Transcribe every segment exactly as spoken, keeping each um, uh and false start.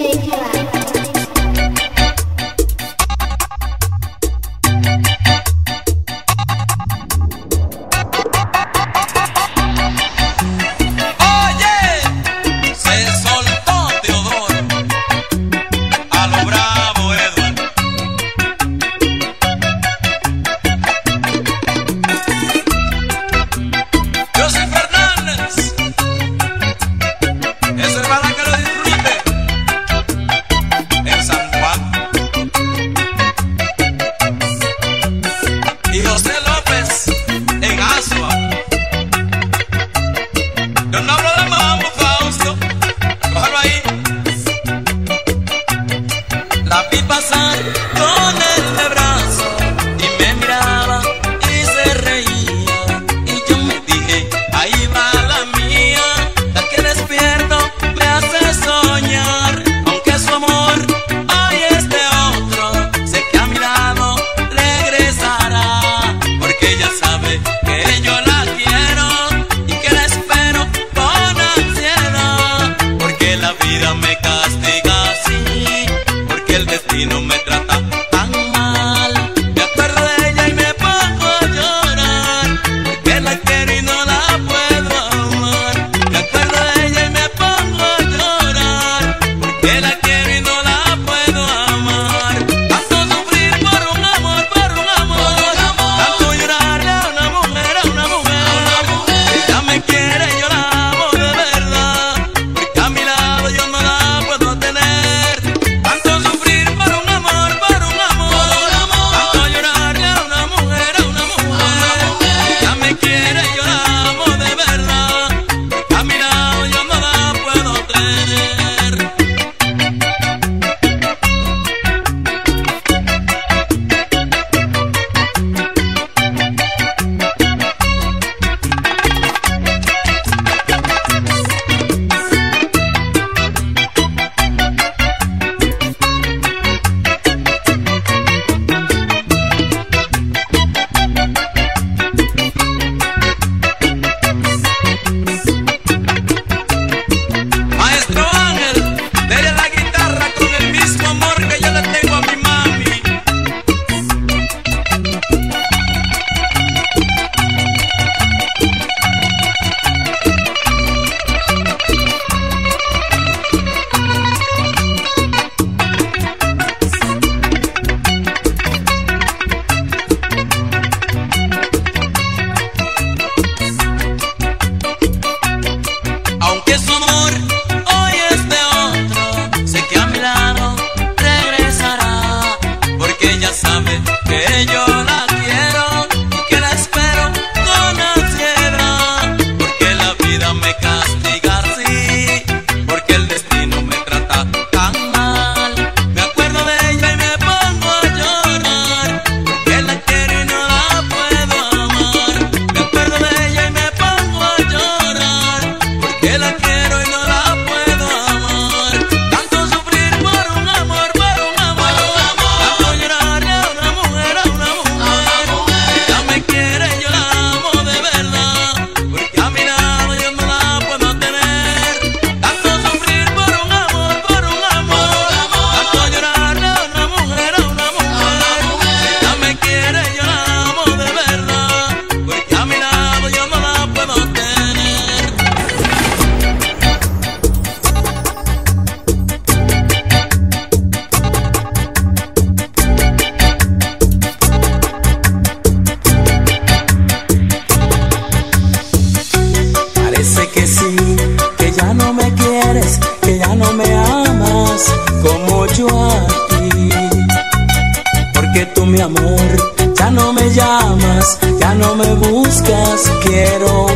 mi amor, ya no me llamas, ya no me buscas, quiero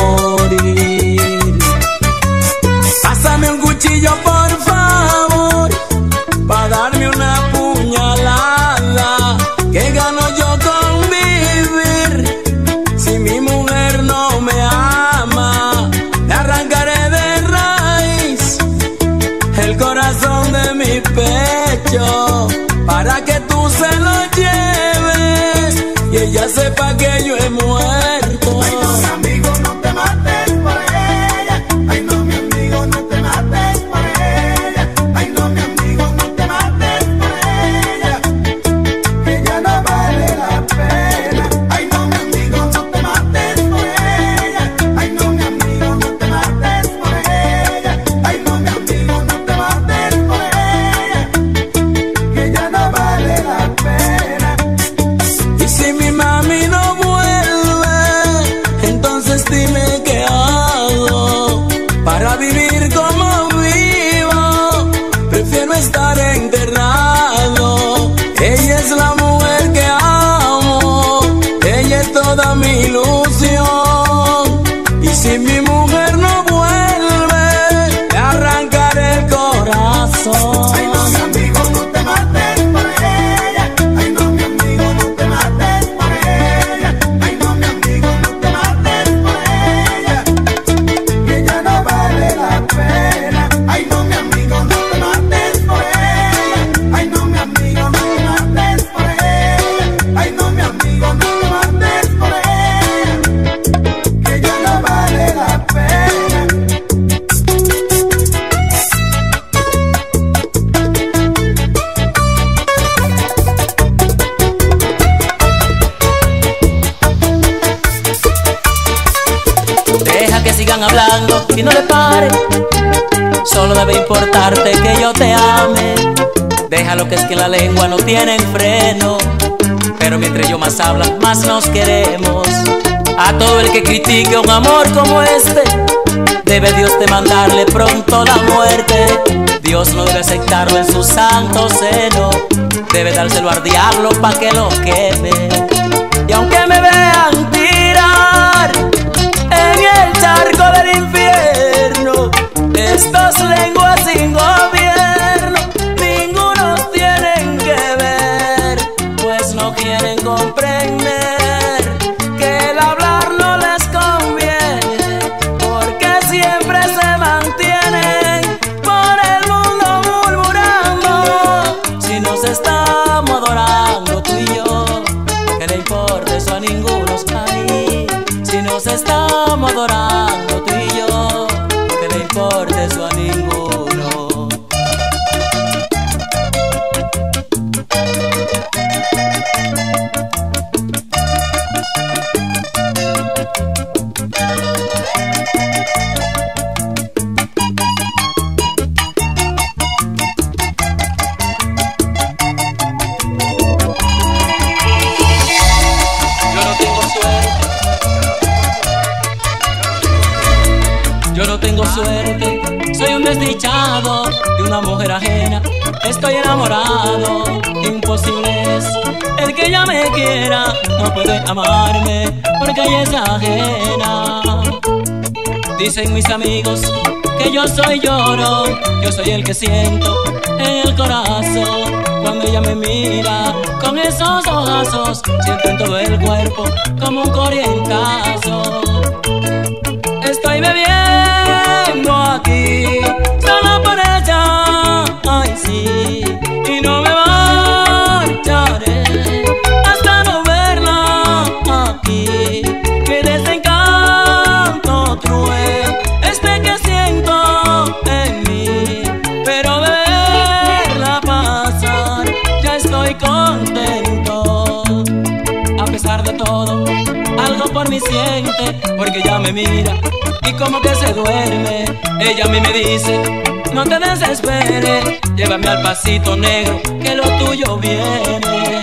morir. Pásame un cuchillo por favor, pa' darme una puñalada, que gano yo con vivir. Si mi mujer no me ama, le arrancaré de raíz el corazón de mi pecho, para que tú se lo lleves y ella sepa que yo he muerto. Ay, no, mi amigo, no te mates por ella. Ay, no, mi amigo, no te mates por ella. Ay, no, mi amigo. dime qué hago para vivir como vivo. Prefiero estar enterrado. Ella es la mujer que amo, ella es toda mi ilusión. Y si mi mujer no vuelve, le arrancaré el corazón. Ay, no, mi amigo, no te mates por ella. Ay, no, mi amigo, no te mates por ella. Ay, no, mi amigo, no te mates por ella, que ella no vale la pena. Ay, no, mi amigo, no te mates por ella. Ay, no, mi amigo, no te mates por ella. Ay, no, mi amigo, no te mates por ella, que ella no vale la pena. Deja que sigan hablando y no le paren. Solo debe importarte que yo te ame. Déjalo, que es que la lengua no tiene freno. Pero mientras ellos más hablan, más nos queremos. A todo el que critique un amor como este, debe Dios de mandarle pronto la muerte. Dios no debe aceptarlo en su santo seno. Debe dárselo al diablo pa' que lo queme. Y aunque me vean tirar en el charco del infierno, estas lenguas sin gobierno, ningunos tienen que ver, pues no quieren comprender que el hablar no les conviene, porque siempre se mantienen por el mundo murmurando. Si nos estamos adorando tú y yo, que le importa eso a ninguno ahí. Si nos estamos adorando tú y yo, que le importa eso a ninguno. Yo no tengo suerte, soy un desdichado de una mujer ajena. Estoy enamorado, imposible es el que ella me quiera. No puede amarme porque ella es ajena. Dicen mis amigos que yo soy lloro, yo soy el que siento en el corazón. Cuando ella me mira con esos ojazos, siento en todo el cuerpo como un corrientazo. Estoy bebiendo aquí solo por ella, ay sí, y no me marcharé hasta no verla aquí. Qué desencanto cruel este que siento en mí, pero de verla pasar ya estoy contento. A pesar de todo, algo por mí siente, porque ella me mira y como que se duerme. Ella a mí me dice, no te desesperes, llévame al pasito negro, que lo tuyo viene.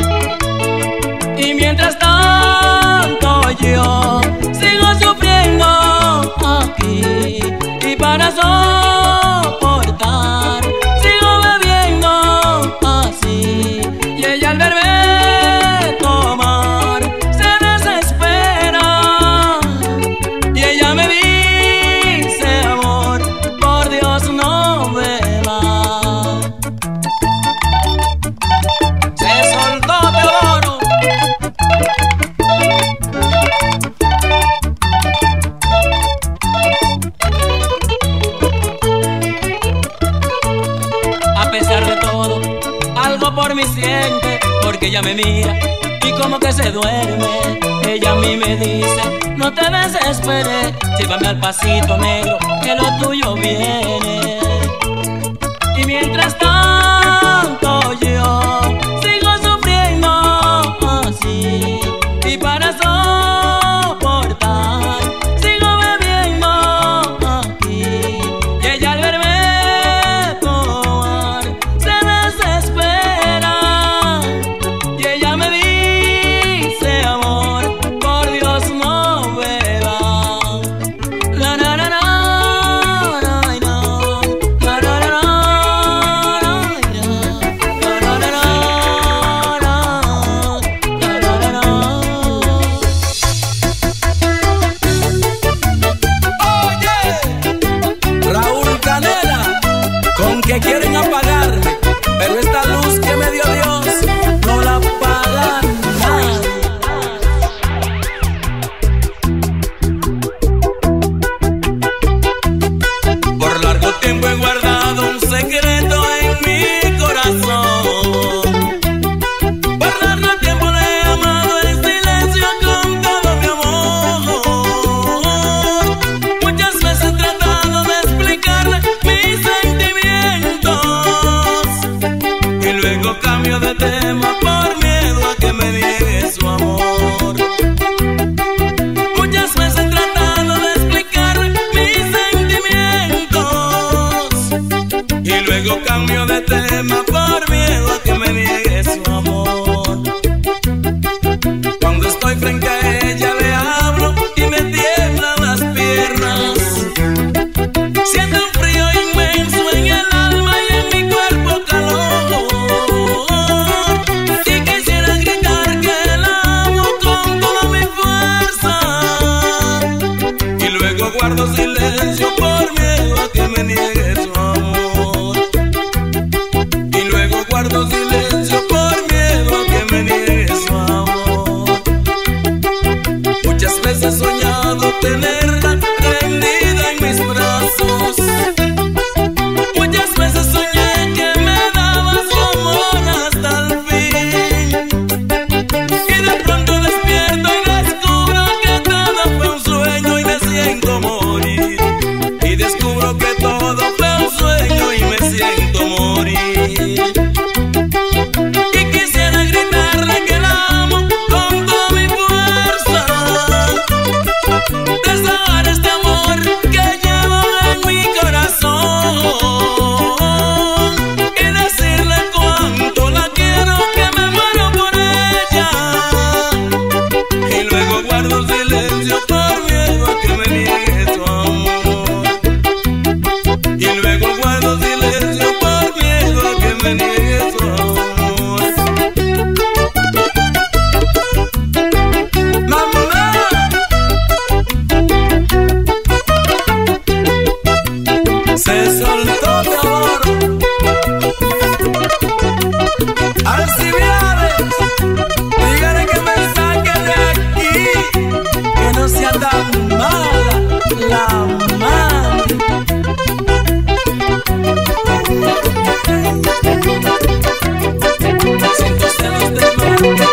Y mientras tanto yo sigo sufriendo aquí, y para soportar sigo bebiendo así. Y ella al verme tomar se desespera, y ella me dice, amor, por Dios no bebas. Se soltó Teodoro. A pesar de todo, algo por mí siente, porque ella me mira y como que se duerme. Ella a mí me dice, no te desesperes, llévame al pasito negro, que lo tuyo viene. Y mientras tanto yo sigo sufriendo así, y para soportar sigo bebiendo aquí. Y ella al verme tomar se desespera, y ella me dice, amor, por Dios no bebas. guardo silencio por miedo a que me niegue su amor. Y luego guardo silencio por miedo a que me niegue su amor. Muchas veces he soñado tenerla rendida en mis brazos. Muchas veces soñé que me daba su amor hasta el fin. Y de pronto despierto y descubro que todo fue un sueño y me siento morir. Y descubro que todo fue un sueño y me siento morir. Y quisiera gritarle que la amo con toda mi fuerza, desahogar este amor que llevo en mi corazón y decirle cuánto la quiero, que me muero por ella. Y luego guardo silencio por miedo a que me niegue su amor. Y luego guardo silencio por miedo a que me niegue su amor. ¡Mamá! Se soltó mi amor. Alcibiades, dígale que me saque de aquí, que no sea tan mala la mami. Siento celos de mar que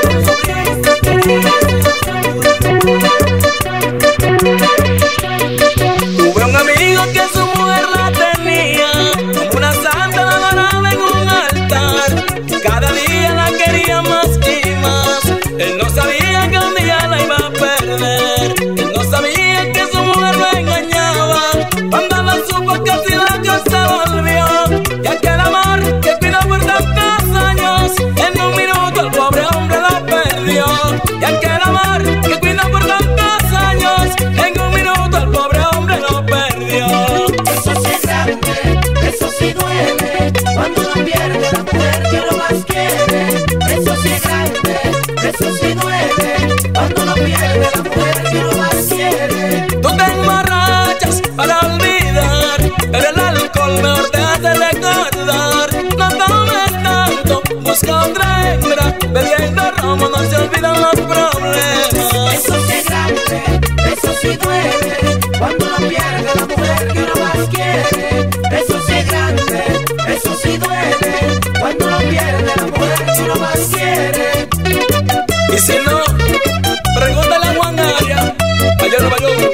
tuve un amigo que su mujer la tenía como una santa, la adoraba en un altar. Cada día la quería más y más. Él no sabía que un día la iba a perder. Él no sabía que su mujer lo engañaba. Cuando la supo casi la casa volvió. Y aquel amor que cuidó por tantos años, en un minuto el pobre hombre lo perdió. Y aquel amor que cuidó por tantos años, en un minuto el pobre hombre lo perdió. Eso sí es grande, eso sí duele, cuando uno pierde la mujer que uno más quiere. Eso sí es grande, eso sí duele, cuando uno pierde la mujer que uno más quiere. Tú te emborrachas para olvidar, pero el alcohol mejor te hace recordar. No tomes tanto, busca otra hembra, bebiendo romo no se olvidan los problemas. Eso sí es grande, eso sí duele, cuando uno pierde la mujer que uno más quiere. Eso sí es grande, eso sí duele, cuando uno pierde la mujer que uno más quiere. Y si no, pregúntale a Juan Arias, allá en Nueva York.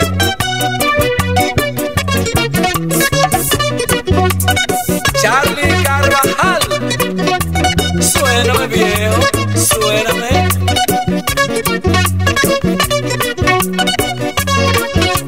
Charlie Carvajal, suéname viejo, suéname.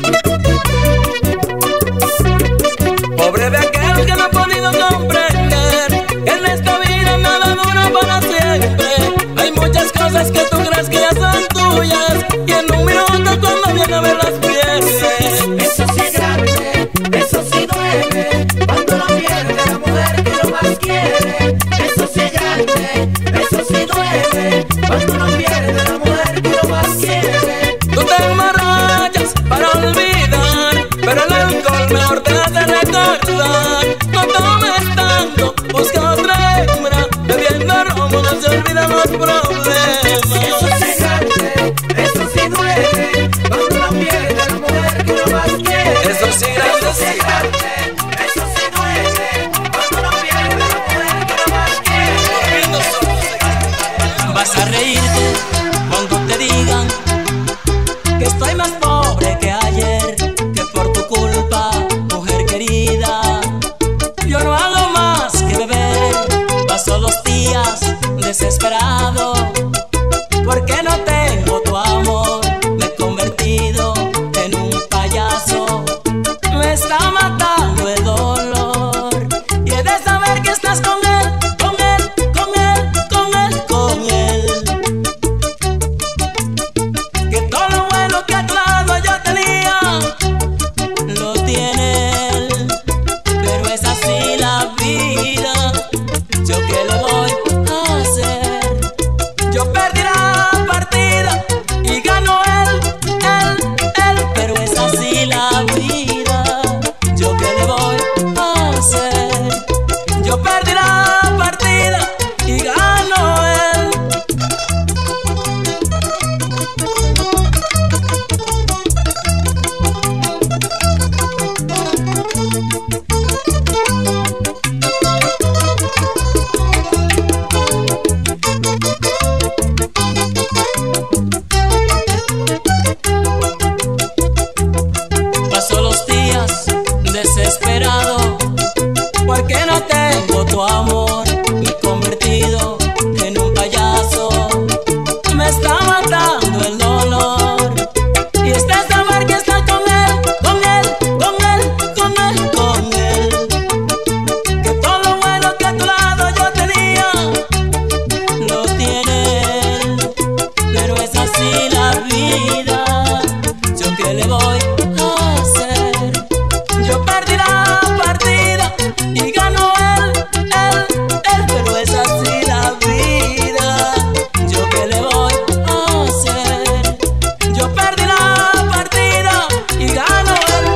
tu amor y convertido en un payaso. Me está matando el dolor y está saber que está con él, con él, con él, con él, con él. Que todo lo bueno que a tu lado yo tenía lo tiene él, pero es así la vida. ¿Yo qué le voy a hacer? Yo perdí la partida y ganó él, él, él, pero es así la vida. ¿Yo qué le voy a hacer? Yo perdí la partida y ganó él.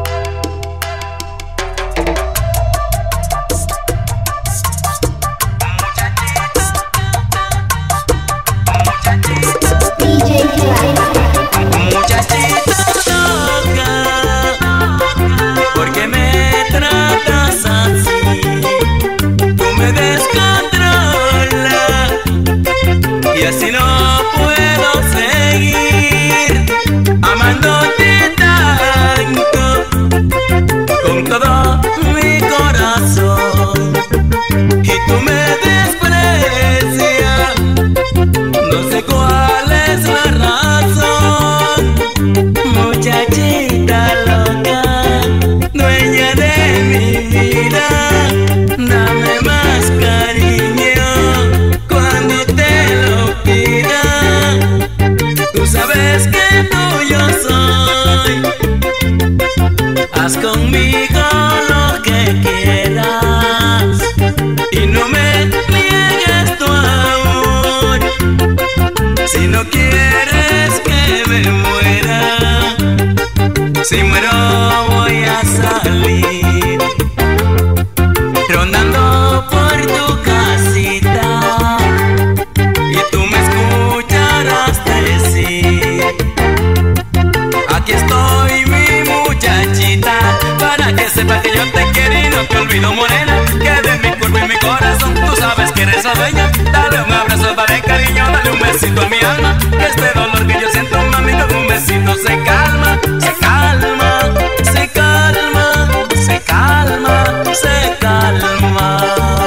Muchachita loca, ¿por qué me tratas así? Tú me descontrolas y así no puedo seguir amándote tanto con todo mi corazón. Y tú me desprecias, no sé cuál es la razón. Muchachita loca, dueña de mi vida, dame más cariño cuando te lo pida. Tú sabes que tuyo soy, haz conmigo lo que quieras y no me niegues tu amor. Si no quieres que me muera, si muero voy a salir rondando por tu casita y tú me escucharás decir: aquí estoy, mi muchachita, para que sepas que yo te quiero y no te olvido, morena, que de mi cuerpo y mi corazón tú sabes que eres la dueña. Dale un abrazo, dale cariño, dale un besito a mi alma, que este dolor que yo siento, mami, con un besito se calma, se calma, se calma, se calma, se calma.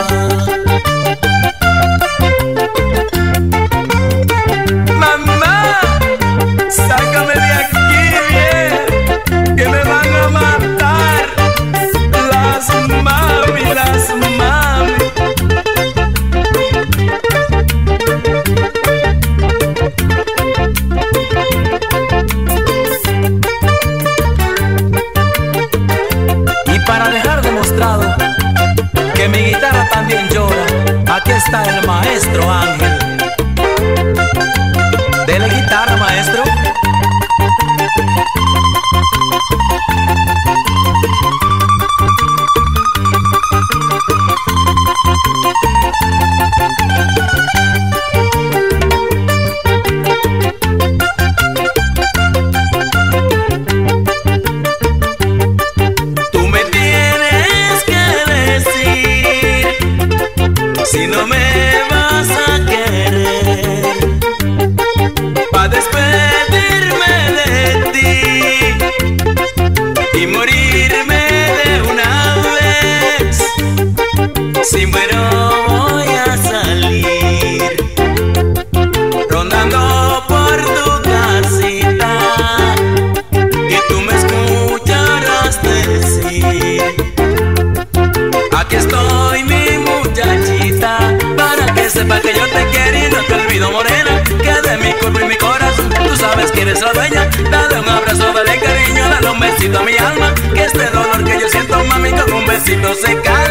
Mamá, sácame de aquí bien, que me van a matar las mami, las mami. Y para dejar demostrado que mi guitarra también llora, aquí está el maestro Ángel. Dele guitarra, maestro. Tú me tienes que decir si no me vas a querer, pa' despedirme de ti y morirme de una vez. Si muero voy a salir rondando por tu casita y tú me escucharás decir: aquí estoy, mi muchachita, para que sepa que yo te quiero y no te olvido, morena, que de mi cuerpo y mi corazón tú sabes que eres la dueña. Dale un abrazo, dale cariño, dale un besito a mi alma, que este dolor que yo siento, mami, con un besito se cae.